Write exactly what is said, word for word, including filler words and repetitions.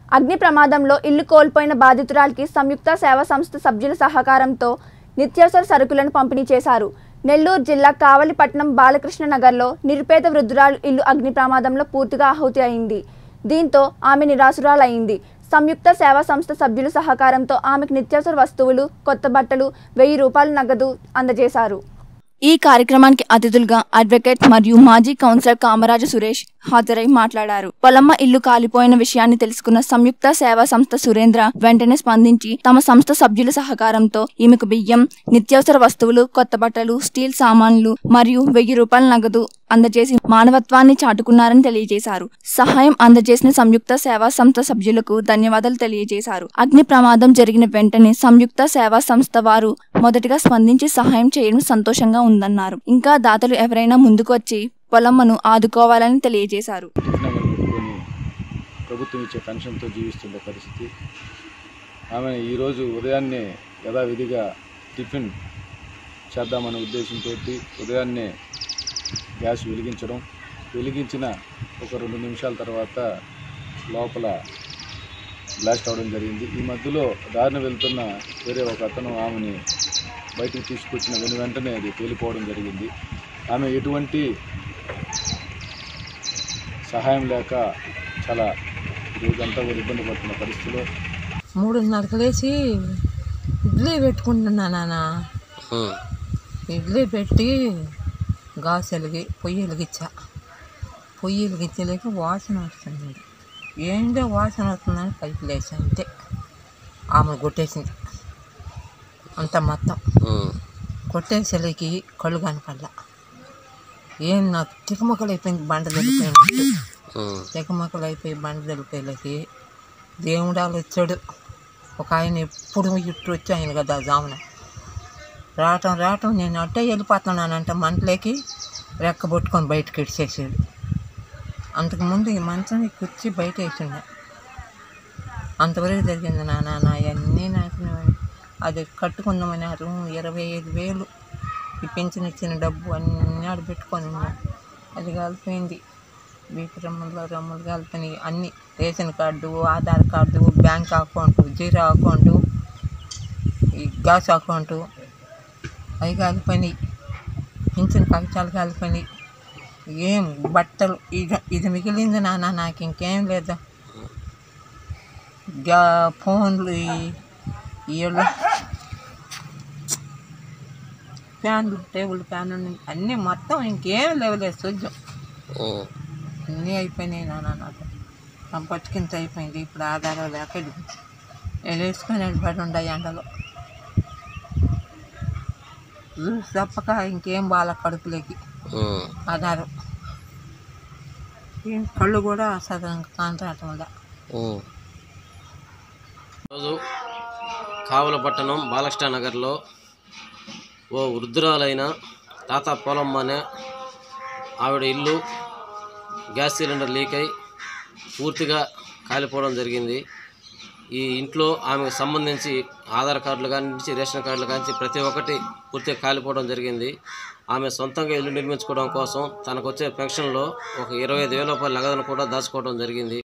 అగ్ని ప్రమాదంలో ఇల్లు కోల్పోయిన బాధితురాలికి సంయుక్త సేవా సంస్థ సభ్యుల సహకారంతో నిత్యావసర సరుకులను పంపిణీ చేశారు. నెల్లూరు జిల్లా కావలిపట్నం బాలకృష్ణ నగర్లో నిరుపేద వృద్ధురాలు ఇల్లు అగ్ని ప్రమాదంలో పూర్తిగా ఆహుతి అయింది. దీంతో ఆమె నిరాశురాలైంది. సంయుక్త సేవా సంస్థ సభ్యుల సహకారంతో ఆమెకు నిత్యావసర వస్తువులు, కొత్త బట్టలు, వెయ్యి రూపాయల నగదు అందజేశారు. ఈ కార్యక్రమానికి అతిథులుగా అడ్వకేట్ మరియు మాజీ కౌన్సిలర్ కామరాజు సురేష్ హాజరై మాట్లాడారు. పొలమ్మ ఇల్లు కాలిపోయిన విషయాన్ని తెలుసుకున్న సంయుక్త సేవా సంస్థ సురేంద్ర వెంటనే స్పందించి తమ సంస్థ సభ్యుల సహకారంతో ఈమెకు బియ్యం, నిత్యావసర వస్తువులు, కొత్త బట్టలు, స్టీల్ సామాన్లు మరియు వెయ్యి రూపాయల నగదు అందజేసి మానవత్వాన్ని చాటుకున్నారని తెలియజేశారు. సహాయం అందజేసిన సంయుక్త సేవా సంస్థ సభ్యులకు ధన్యవాదాలు తెలియజేశారు. అగ్ని ప్రమాదం జరిగిన వెంటనే సంయుక్త సేవా సంస్థ వారు మొదటిగా స్పందించి సహాయం చేయడం సంతోషంగా ఉందన్నారు. ఇంకా దాతలు ఎవరైనా ముందుకు వచ్చి పొలమ్మను ఆదుకోవాలని తెలియజేశారు. ప్రభుత్వం ఇచ్చే పెన్షన్తో జీవిస్తుండే పరిస్థితి. ఆమె ఈరోజు ఉదయాన్నే యథావిధిగా టిఫిన్ చేద్దామనే ఉద్దేశంతో ఉదయాన్నే గ్యాస్ వెలిగించడం, వెలిగించిన ఒక రెండు నిమిషాల తర్వాత లోపల బ్లాస్ట్ అవడం జరిగింది. ఈ మధ్యలో దారిన వెళ్తున్న వేరే ఒక అతను ఆమెని బయటకు తీసుకొచ్చిన వెను వెంటనే అది పేలిపోవడం జరిగింది. ఆమె ఎటువంటి సహాయం లేక చాలా రోజంతా కూడా ఇబ్బంది పడుతున్న పరిస్థితిలో మూడున్నరకు లేచి ఇడ్లీ పెట్టుకుంటున్నా నాన్న. ఇడ్లీ పెట్టి గాస్ వెలిగి పొయ్యి వెలిగించా. పొయ్యి వెలిగించలేక వాసన వస్తుంది. ఏంటో వాసన వస్తుందని పైకి లేచా. అంతే ఆమె కొట్టేసింది అంత మొత్తం. కొట్టేసరికి కళ్ళు కనపడలా. ఏం నాకు తికమకలు అయిపోయింది. బండ తెలిపోయినట్టు తికమకలు అయిపోయి బండ తెలిపోయేలకి దేవుడాలు వచ్చాడు. ఒక ఆయన ఎప్పుడు ఇట్టు వచ్చి ఆయన కదా జామున రావటం రావటం నేను అట్టే వెళ్ళిపోతున్నానంట మంటలోకి రెక్కబొట్టుకొని బయటకు ఇడిచేసాడు. అంతకుముందు ఈ మంచం కుర్చీ బయట వేసిండే. అంతవరకు జరిగింది నాన్న. నా అన్నీ నాశనం. అది కట్టుకుందామని ఆ రూమ్ ఇరవై ఐదు వేలు ఈ పెన్షన్ ఇచ్చిన డబ్బు అన్నీ ఆడ పెట్టుకొని ఉన్నాం. అది కాలిపోయింది. బీపీ రమ్ములు రమ్ములు కాలిపోయినాయి. అన్నీ ration card, Aadhaar card, bank account, zero account, ఈ గ్యాస్ అకౌంటు అవి కాలిపోయినాయి. పెన్షన్ కాగితాలు కాలిపోయినాయి. ఏం బట్టలు ఇది ఇది మిగిలింది నాన్న. నాకు ఇంకేం లేదా. గ్యా ఫోన్లు, ఇళ్ళు, ఫ్యాన్లు, టేబుల్ ఫ్యాన్ అన్నీ మొత్తం ఇంకేం లేవలేదు. సూజ్యం అన్నీ అయిపోయినాయి నాన్న. నాకు నా బతికింత అయిపోయింది. ఇప్పుడు ఆధారం లేక వేసుకొని వెళ్ళిపడి ఉండే ఎండలో తప్పక ఇంకేం బాల కడుపులోకి ఆధారం. కళ్ళు కూడా సదనంగా కాంట్రాటం వల్ల. రోజు కావలపట్టణం బాలకృష్ణ నగర్లో ఓ వృద్ధురాలైన తాత పొలమ్మ అనే ఆవిడ ఇల్లు గ్యాస్ సిలిండర్ లీక్ అయి పూర్తిగా కాలిపోవడం జరిగింది. ఈ ఇంట్లో ఆమెకు సంబంధించి ఆధార్ కార్డులు కానీ రేషన్ కార్డులు కానీ ప్రతి ఒక్కటి పూర్తిగా కాలిపోవడం జరిగింది. ఆమె సొంతంగా ఇల్లు నిర్మించుకోవడం కోసం తనకు వచ్చే పెన్షన్లో ఒక ఇరవై ఐదు వేల రూపాయల నగదును కూడా దాచుకోవడం జరిగింది.